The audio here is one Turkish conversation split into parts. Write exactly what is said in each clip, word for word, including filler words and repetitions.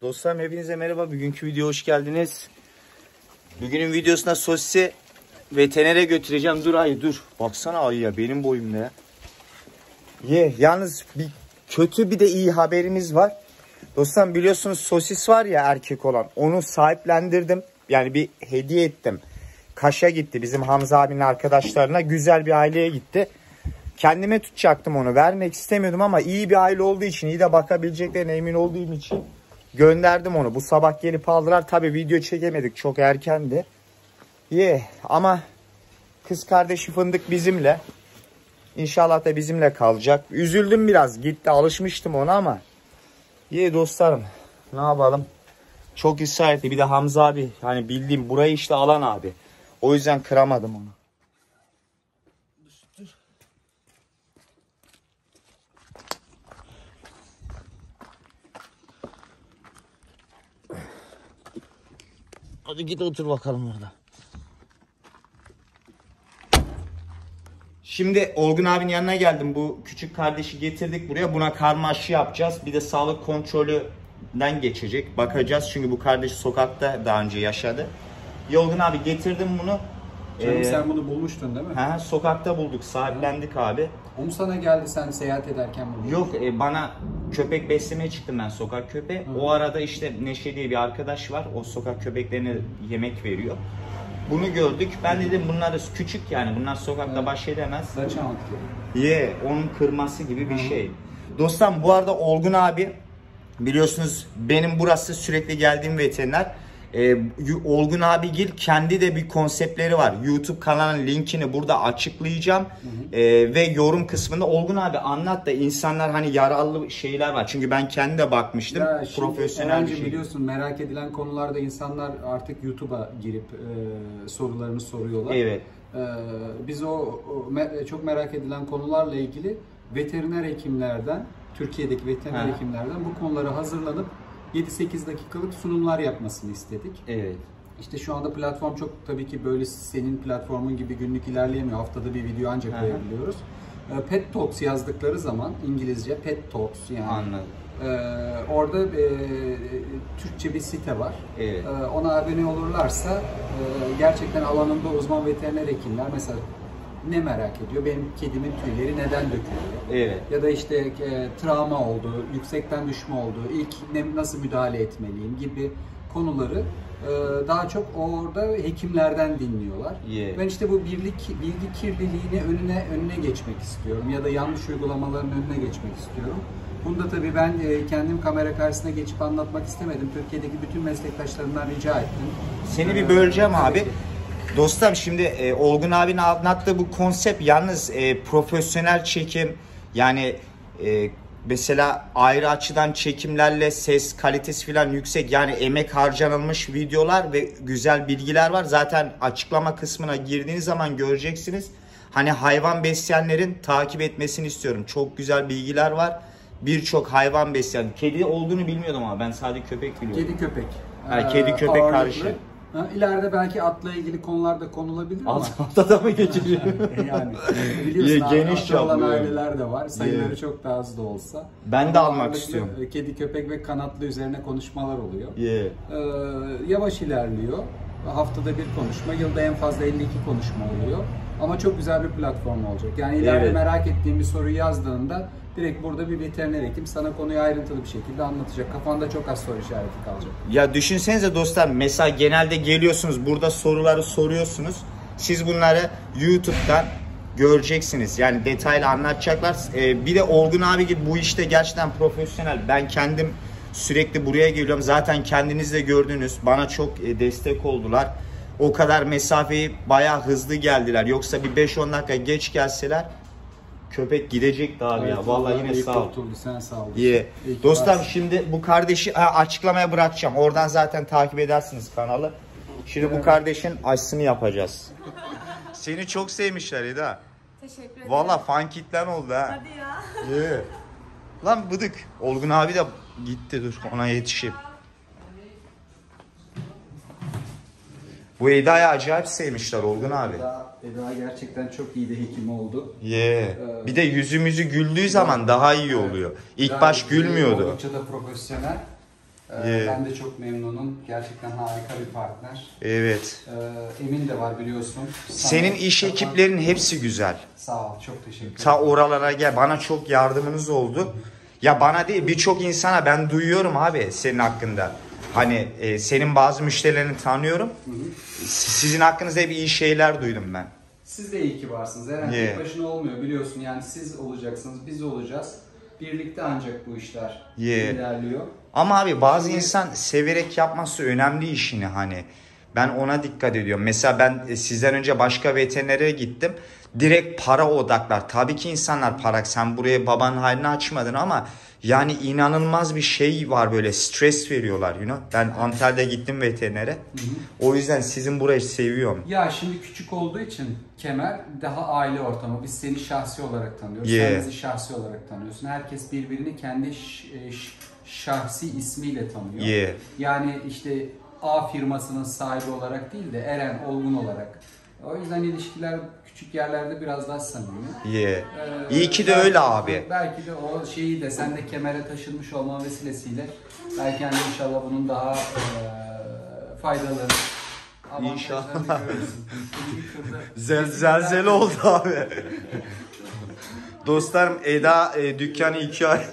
Dostlarım hepinize merhaba. Bugünkü videoya hoş geldiniz. Bugünün videosunda sosisi veterinere götüreceğim. Dur ayı dur. Baksana ayı ya benim boyumda ya. Ye. Yalnız bir kötü bir de iyi haberimiz var. Dostlarım biliyorsunuz sosis var ya erkek olan. Onu sahiplendirdim. Yani bir hediye ettim. Kaş'a gitti bizim Hamza abinin arkadaşlarına. Güzel bir aileye gitti. Kendime tutacaktım onu. Vermek istemiyordum ama iyi bir aile olduğu için, iyi de bakabileceklerine emin olduğum için gönderdim onu. Bu sabah gelip aldılar. Tabii video çekemedik. Çok erkendi. Ye ama kız kardeşi Fındık bizimle. İnşallah da bizimle kalacak. Üzüldüm biraz. Gitti. Alışmıştım ona ama. Ye dostlarım. Ne yapalım? Çok ısrar etti. Bir de Hamza abi. Hani bildiğim burayı işte alan abi. O yüzden kıramadım onu. Dur. Hadi git otur bakalım orada. Şimdi Olgun abinin yanına geldim. Bu küçük kardeşi getirdik buraya. Buna karma aşı yapacağız. Bir de sağlık kontrolünden geçecek. Bakacağız çünkü bu kardeş sokakta daha önce yaşadı. Olgun abi getirdim bunu. Canım ee, sen bunu bulmuştun değil mi? He, sokakta bulduk. Sahiplendik abi. O mu sana geldi sen seyahat ederken buldun? Yok e, bana köpek beslemeye çıktım ben, sokak köpeği. Hı. O arada işte Neşe diye bir arkadaş var. O sokak köpeklerine yemek veriyor. Bunu gördük. Ben dedim bunlar küçük yani. Bunlar sokakta evet. Baş edemez. Saçamadık. Ye, onun kırması gibi bir Hı. şey. Dostum bu arada Olgun abi biliyorsunuz benim burası sürekli geldiğim veteriner. Ee, Olgun abigil kendi de bir konseptleri var. YouTube kanalının linkini burada açıklayacağım. Hı hı. Ee, ve yorum kısmında Olgun abi anlat da insanlar hani yararlı şeyler var. Çünkü ben kendi de bakmıştım. Ya profesyonel bir şey. Biliyorsun merak edilen konularda insanlar artık YouTube'a girip e, sorularını soruyorlar. Evet. E, biz o, o me, çok merak edilen konularla ilgili veteriner hekimlerden, Türkiye'deki veteriner ha. hekimlerden bu konuları hazırlanıp yedi sekiz dakikalık sunumlar yapmasını istedik. Evet. İşte şu anda platform çok tabii ki böyle senin platformun gibi günlük ilerleyemiyor. Haftada bir video ancak Aha. koyabiliyoruz. Pet Talks yazdıkları zaman İngilizce Pet Talks yani. Anladım. Ee, orada e, Türkçe bir site var. Evet. Ee, ona abone olurlarsa e, gerçekten alanında uzman veteriner hekimler mesela ne merak ediyor? Benim kedimin tüyleri neden dökülüyor? Evet. Ya da işte e, travma oldu, yüksekten düşme oldu, ilk ne, nasıl müdahale etmeliyim gibi konuları e, daha çok orada hekimlerden dinliyorlar. Yeah. Ben işte bu birlik, bilgi kirliliğini önüne önüne geçmek istiyorum ya da yanlış uygulamaların önüne geçmek istiyorum. Bunu da tabii ben e, kendim kamera karşısına geçip anlatmak istemedim. Türkiye'deki bütün meslektaşlarımdan rica ettim. Seni bir böleceğim ee, abi. Dostum şimdi e, Olgun abinin anlattığı bu konsept yalnız e, profesyonel çekim yani e, mesela ayrı açıdan çekimlerle ses kalitesi falan yüksek yani emek harcanılmış videolar ve güzel bilgiler var. Zaten açıklama kısmına girdiğiniz zaman göreceksiniz. Hani hayvan besleyenlerin takip etmesini istiyorum. Çok güzel bilgiler var. Birçok hayvan besleyen. Kedi olduğunu bilmiyordum ama ben sadece köpek biliyorum. Kedi köpek. Yani kedi köpek Ağırlıklı. karşı. Ha, ileride belki atla ilgili konular da konulabilir ama. Atta da mı geçiriyor? yani biliyorsun geniş atlı olan aileler de var. Sayıları yeah. çok daha az da olsa. Ben de almak istiyorum. Kedi, köpek ve kanatlı üzerine konuşmalar oluyor. Yeah. Ee, yavaş ilerliyor. Haftada bir konuşma, yılda en fazla elli iki konuşma oluyor. Ama çok güzel bir platform olacak. Yani ileride evet. merak ettiğin bir soruyu yazdığında direkt burada bir veteriner hekim sana konuyu ayrıntılı bir şekilde anlatacak. Kafanda çok az soru işareti kalacak. Ya düşünsenize dostlar mesela genelde geliyorsunuz burada soruları soruyorsunuz. Siz bunları YouTube'dan göreceksiniz. Yani detaylı anlatacaklar. Ee, bir de Olgun abi gibi bu işte gerçekten profesyonel. Ben kendim sürekli buraya geliyorum. Zaten kendiniz de gördünüz. Bana çok destek oldular. O kadar mesafeyi bayağı hızlı geldiler. Yoksa bir beş on dakika geç gelseler köpek gidecekti abi evet, ya. Vallahi yine sağ ol. Sen sağ ol. Yeah. Dostlar şimdi bu kardeşi ha, açıklamaya bırakacağım. Oradan zaten takip edersiniz kanalı. Şimdi evet. bu kardeşin aşısını yapacağız. Seni çok sevmişler Eda. Teşekkür ederim. Vallahi fan kitlen oldu ha. Hadi ya. Yeah. Lan bıdık. Olgun abi de gitti, dur ona yetişeyim. Bu Eda'yı acayip sevmişler Olgun abi. Eda, Eda gerçekten çok iyi de hekim oldu. Yeah. Ee, bir de yüzümüzü güldüğü zaman daha iyi oluyor. İlk baş gülmüyordu. Oldukça da profesyonel. Ee, Yeah. Ben de çok memnunum. Gerçekten harika bir partner. Evet. Ee, Emin de var biliyorsun. Sana, Senin iş sana... ekiplerin hepsi güzel. Sağ ol, çok teşekkür ederim. Ta oralara gel. Bana çok yardımınız oldu. Ya bana değil, birçok insana ben duyuyorum abi senin hakkında. Hani e, senin bazı müşterilerini tanıyorum. Hı hı. Sizin hakkınızda hep iyi şeyler duydum ben. Siz de iyi ki varsınız. Herhangi Yeah. tek başına olmuyor biliyorsun. Yani siz olacaksınız, biz olacağız. Birlikte ancak bu işler Yeah. ilerliyor. Ama abi bazı Şimdi... insan severek yapması önemli işini hani. Ben ona dikkat ediyorum. Mesela ben sizden önce başka veterinere gittim. Direkt para odaklar. Tabii ki insanlar para. Sen buraya babanın halini açmadın ama yani inanılmaz bir şey var, böyle stres veriyorlar. You know? Ben Antalya'da gittim veterinere. Hı hı. O yüzden sizin burayı seviyorum. Ya şimdi küçük olduğu için Kemer daha aile ortamı. Biz seni şahsi olarak tanıyoruz. Yeah. Sen bizi şahsi olarak tanıyorsun. Herkes birbirini kendi şahsi ismiyle tanıyor. Yeah. Yani işte A firmasının sahibi olarak değil de Eren Olgun olarak. O yüzden ilişkiler küçük yerlerde biraz daha samimi. Yeah. Ee, İyi ki de belki, öyle abi. Belki de o şeyi de sen de Kemer'e taşınmış olman vesilesiyle belki hani inşallah bunun daha e, faydalı İnşallah. Zel zelzele oldu abi. Dostlarım Eda e, dükkanı iki ay.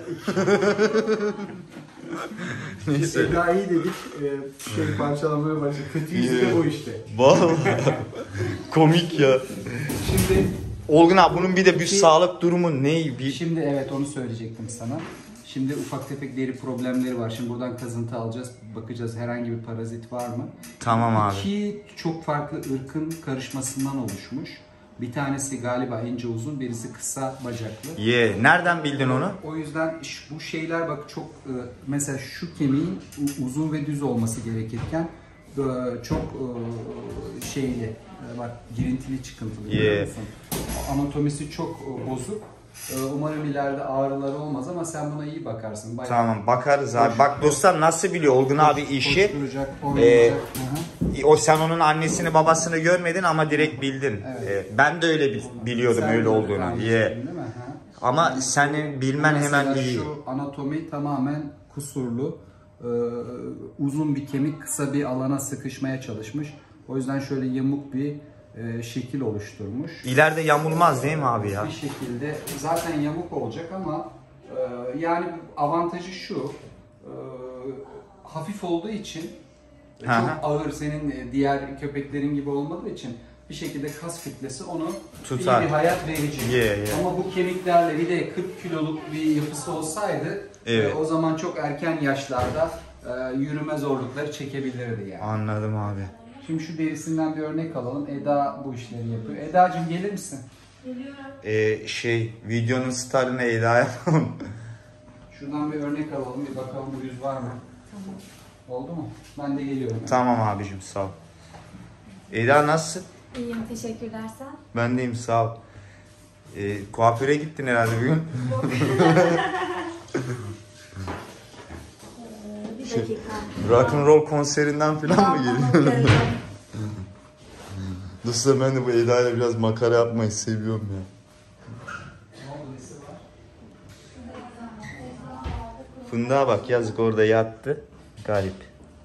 Neyse. Eda iyi dedik. E, şey parçalamaya başladı. Kötü yüzü de o işte. Vallahi komik ya. Şimdi Olgun abi bunun bir de bir sağlık durumu ne? Bir... Şimdi evet onu söyleyecektim sana. Şimdi ufak tefek deri problemleri var. Şimdi buradan kazıntı alacağız. Bakacağız herhangi bir parazit var mı? Tamam abi. İki çok farklı ırkın karışmasından oluşmuş. Bir tanesi galiba ince uzun, birisi kısa bacaklı. Yeah. Nereden bildin onu? O yüzden bu şeyler bak çok mesela şu kemiğin uzun ve düz olması gerekirken çok şeyli, bak girintili çıkıntılı. Yeah. Anatomisi çok bozuk. Umarım ileride ağrıları olmaz ama sen buna iyi bakarsın. Bayağı tamam bakarız abi. Bak dostlar nasıl biliyor Olgun abi işi. Ee, o sen onun annesini babasını görmedin ama direkt bildin. Evet. Ee, ben de öyle biliyordum sen öyle olduğunu. Yeah. Ama senin bilmen hemen iyi. Şu anatomi tamamen kusurlu. Ee, uzun bir kemik kısa bir alana sıkışmaya çalışmış. O yüzden şöyle yamuk bir e, şekil oluşturmuş. İleride yamulmaz değil mi abi ya? Bir şekilde zaten yamuk olacak ama e, yani avantajı şu. E, hafif olduğu için çok Hı-hı. ağır, senin diğer köpeklerin gibi olmadığı için bir şekilde kas kütlesi onu tutar. İyi bir hayat verici. Yeah, yeah. Ama bu kemiklerle bir de kırk kiloluk bir yapısı olsaydı evet. e, o zaman çok erken yaşlarda e, yürüme zorlukları çekebilirdi yani. Anladım abi. Şimdi şu derisinden bir örnek alalım. Eda bu işleri yapıyor. Eda'cığım gelir misin? Geliyorum. Ee, şey videonun starını Eda yapalım. Şuradan bir örnek alalım. Bir bakalım bu yüz var mı? Tamam. Oldu mu? Ben de geliyorum. Yani. Tamam abicim sağ ol. Eda nasılsın? İyiyim, teşekkürler sen. Ben deyim sağ ol. Ee, kuaföre gittin herhalde bugün. Yok. ee, bir dakika. Rock'n'roll konserinden falan mı geliyorsun? Dostlar ben de bu Eda ile biraz makara yapmayı seviyorum ya. Fındığa bak yazık orada yattı. Garip.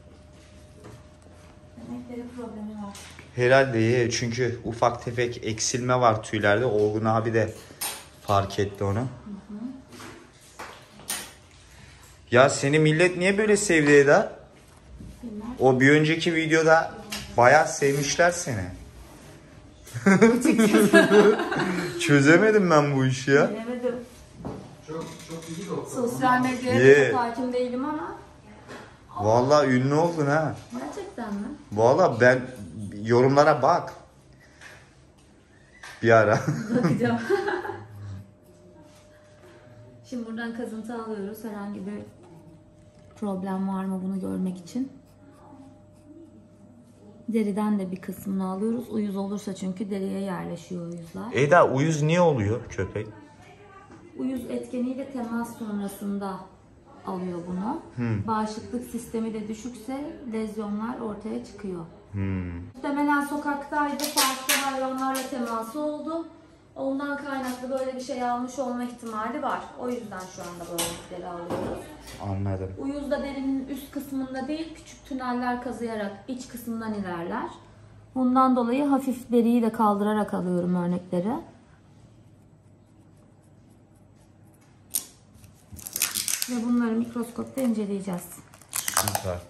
Emekleri problemi var. Herhalde ye çünkü ufak tefek eksilme var tüylerde. Olgun abi de fark etti onu. Hı hı. Ya seni millet niye böyle sevdi Eda? Bilmem. O bir önceki videoda bayağı sevmişler seni. Çözemedim ben bu işi ya. Bilemedim. Çok çok iyi doktor. Sosyal medyaya Yeah. çok hakim değilim ama. Vallahi ünlü oldun ha. Gerçekten mi? Vallahi ben yorumlara bak. Bir ara. Bakacağım. Şimdi buradan kazıntı alıyoruz. Herhangi bir problem var mı bunu görmek için. Deriden de bir kısmını alıyoruz. Uyuz olursa çünkü deriye yerleşiyor uyuzlar. Eda uyuz niye oluyor köpek? Uyuz etkeniyle temas sonrasında alıyor bunu. Hmm. Bağışıklık sistemi de düşükse lezyonlar ortaya çıkıyor. Hmm. Muhtemelen sokaktaydı, farklı hayvanlarla teması oldu. Ondan kaynaklı böyle bir şey almış olma ihtimali var. O yüzden şu anda böyle ipleri alıyoruz. Anladım. Uyuz da derinin üst kısmında değil, küçük tüneller kazıyarak iç kısmından ilerler. Bundan dolayı hafif deriyi de kaldırarak alıyorum örnekleri. Ve bunları mikroskopta inceleyeceğiz. Süper.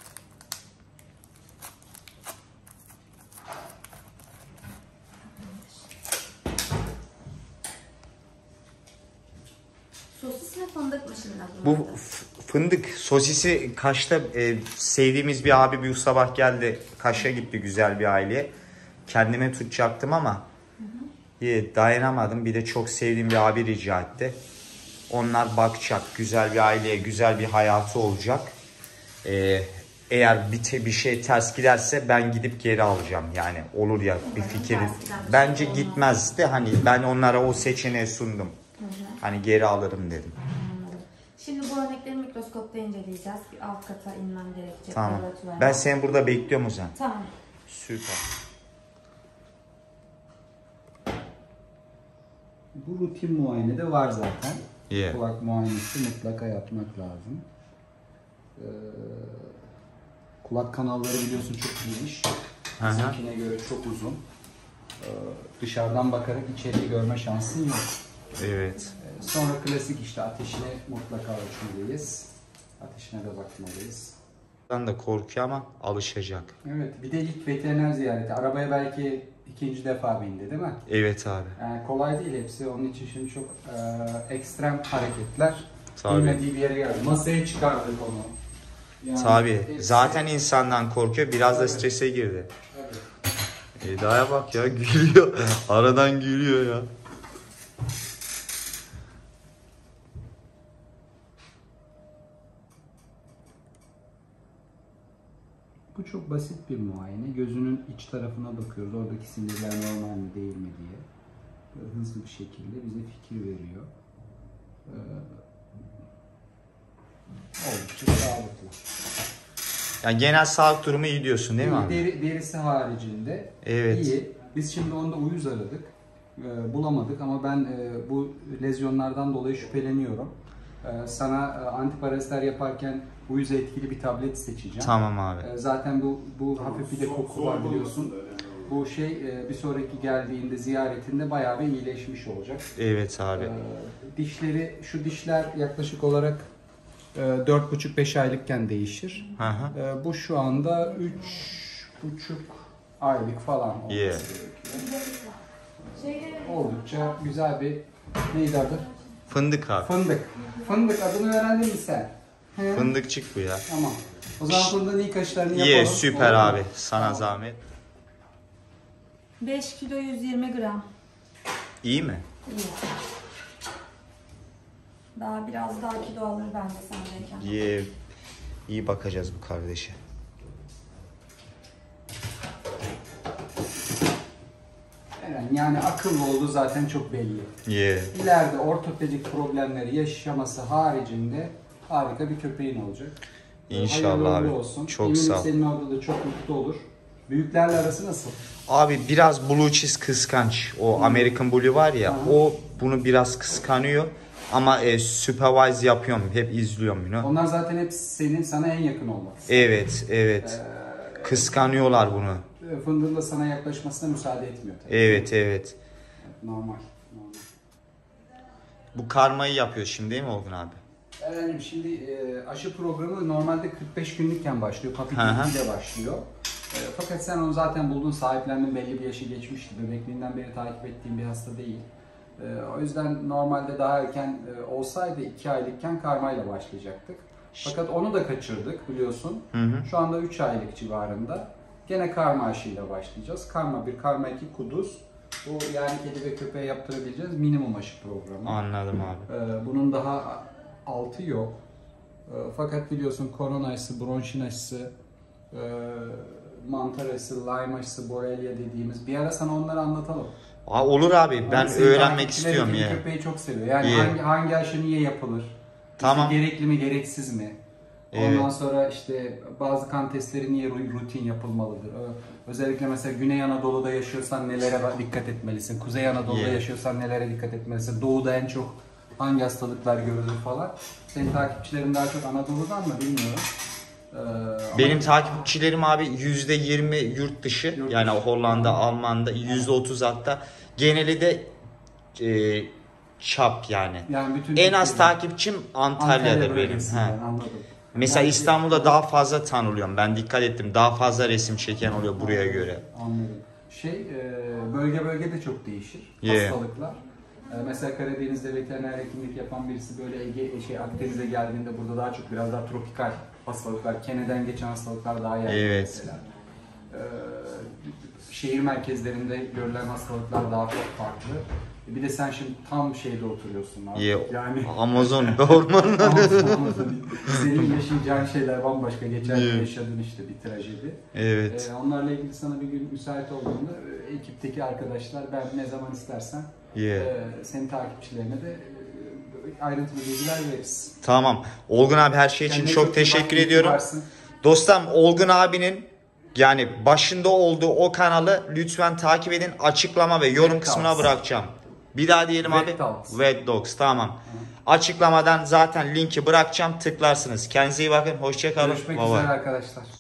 Sosis ve fındık mı şimdi Bu fındık sosisi Kaş'ta e, sevdiğimiz bir abi bir sabah geldi. Kaş'a gitti güzel bir aileye. Kendime tutacaktım ama hı hı. dayanamadım. Bir de çok sevdiğim bir abi rica etti. Onlar bakacak. Güzel bir aileye, güzel bir hayatı olacak. Ee, eğer bir, bir şey ters giderse ben gidip geri alacağım. Yani olur ya bir fikir. Bence gitmez de hani ben onlara o seçeneği sundum. Hı hı. Hani geri alırım dedim. Şimdi bu örnekleri mikroskopta inceleyeceğiz. Bir alt kata inmem gerekecek. Tamam. Ben seni burada bekliyorum o zaman. Tamam. Süper. Bu rutin muayenede var zaten. Yeah. Kulak muayenesi mutlaka yapmak lazım. Ee, kulak kanalları biliyorsun çok geniş. Bizimkine göre çok uzun. Ee, dışarıdan bakarak içeriği görme şansın yok. Evet. Ee, sonra klasik işte ateşini mutlaka ölçmeliyiz. Ateşine de bakmalıyız. Ben de korkuyor ama alışacak. Evet. Bir de ilk veteriner ziyareti. Arabaya belki ikinci defa bindi değil mi? Evet abi. Yani kolay değil hepsi. Onun için şimdi çok e, ekstrem hareketler. Tabii. Bilmediği bir yere geldi. Masaya çıkardık onu. Yani Tabii. hepsi... Zaten insandan korkuyor. Biraz da strese girdi. Tabii. Eda'ya bak ya gülüyor. Aradan gülüyor ya. Bu çok basit bir muayene. Gözünün iç tarafına bakıyoruz. Oradaki sinirler normal mi değil mi diye. Böyle hızlı bir şekilde bize fikir veriyor. Ee, oldukça sağlıklı. Yani genel sağlık durumu iyi diyorsun değil mi abi? Deri, derisi haricinde evet. iyi. Biz şimdi onda uyuz aradık. Ee, bulamadık ama ben e, bu lezyonlardan dolayı şüpheleniyorum. Ee, sana e, antiparazitler yaparken uyuza etkili bir tablet seçeceğim. Tamam abi. Ee, zaten bu bu hafif bir de koku var biliyorsun. Bu şey e, bir sonraki geldiğinde ziyaretinde bayağı bir iyileşmiş olacak. Evet abi. Ee, dişleri şu dişler yaklaşık olarak dört buçuk beş aylıkken değişir. Hı hı. Ee, bu şu anda üç buçuk aylık falan olması yeah. gerekiyor. Oldukça güzel bir neydi adı? Fındık abi. Fındık. Fındık adını öğrendin mi sen? He? Fındıkçık bu ya. Tamam. O zaman fındığın ilk aşılarını yapalım. Ye süper Olur abi. mu? Sana Tamam. zahmet. beş kilo yüz yirmi gram. İyi mi? İyi. Daha biraz daha kilo alır bence sendeyken. Ye. İyi bakacağız bu kardeşe. Yani akıllı olduğu zaten çok belli. Yeah. İleride ortopedik problemleri yaşaması haricinde harika bir köpeğin olacak. İnşallah abi. Olsun. Çok Eminim sağ ol. senin orada da çok mutlu olur. Büyüklerle arası nasıl? Abi biraz Blue Cheese kıskanç. O American Blue var ya, Aha. o bunu biraz kıskanıyor. Ama e, supervise yapıyorum. Hep izliyorum bunu. Onlar zaten hep senin sana en yakın olmak. Evet, evet. Ee, Kıskanıyorlar bunu. Fındığın da sana yaklaşmasına müsaade etmiyor tabii. Evet, evet. Normal. normal. Bu karmayı yapıyor şimdi değil mi Olgun abi? Yani şimdi e, aşı programı normalde kırk beş günlükken başlıyor. Papi ile başlıyor. E, fakat sen onu zaten buldun, sahiplendin, belli bir yaşı geçmişti. Bebekliğinden beri takip ettiğim bir hasta değil. E, o yüzden normalde daha erken e, olsaydı iki aylıkken karmayla başlayacaktık. Fakat onu da kaçırdık biliyorsun. Hı hı. Şu anda üç aylık civarında. Gene karma aşıyla başlayacağız. Karma bir, karma iki, kuduz. Bu yani kedi ve köpeğe yaptırabileceğiz minimum aşı programı. Anladım abi. E, bunun daha altı yok. E, fakat biliyorsun korona aşısı, bronşin aşısı, e, mantar aşısı, Lyme aşısı, Borrelia dediğimiz. Bir ara sana onları anlatalım. Aa, olur abi. Ben Yani öğrenmek istiyorum ya. Köpeği çok seviyor. Yani Yeah. hangi, hangi aşı niye yapılır? Tamam. İşte gerekli mi, gereksiz mi? Ondan Evet. sonra işte bazı kan testleri niye rutin yapılmalıdır? Özellikle mesela Güney Anadolu'da yaşıyorsan nelere dikkat etmelisin? Kuzey Anadolu'da Yeah. yaşıyorsan nelere dikkat etmelisin? Doğu'da en çok hangi hastalıklar görülür falan. Senin takipçilerin daha çok Anadolu'dan mı bilmiyorum. Ee, Benim ama... takipçilerim abi yüzde yirmi yurt dışı. Yurt Yani dışı. Hollanda, Alman'da yüzde otuz hatta. Geneli de e, çap yani. yani bütün En az Türkiye'de- takipçim Antalya'da Antalya benim. bölgesinden, He. anladım. Mesela Yani- İstanbul'da daha fazla tanılıyorum. Ben dikkat ettim. Daha fazla resim çeken oluyor buraya göre. Anladım. Şey, e, bölge bölge de çok değişir Yeah. hastalıklar. E, Mesela Karadeniz'de veteriner hekimlik yapan birisi böyle Ege, şey Akdeniz'e geldiğinde burada daha çok biraz daha tropikal hastalıklar, Kene'den geçen hastalıklar daha yaygın Evet. mesela. E, şehir merkezlerinde görülen hastalıklar daha çok farklı. Bir de sen şimdi tam şeyde oturuyorsun abi. Yeah. Yani Amazon ormanları. Amazon- senin yaşayacağın şeyler bambaşka. Geçen Yeah. yıl yaşadığın işte bir trajedi. Evet. Ee, onlarla ilgili sana bir gün müsait olduğunda e, ekipteki arkadaşlar ben ne zaman istersen Yeah. e, senin takipçilerine de e, ayrıntılı bilgiler veririz. Tamam. Olgun abi her şey için Kendine çok iyi teşekkür bak, iyi ediyorum. varsın. Dostum Olgun abinin yani başında olduğu o kanalı lütfen takip edin. Açıklama ve yorum Red kısmına Dogs. bırakacağım. Bir daha diyelim Red abi. Dogs. Red Dogs tamam. Açıklamadan zaten linki bırakacağım. Tıklarsınız. Kendinize iyi bakın. Hoşça kalın. Görüşmek Bye bye. üzere arkadaşlar.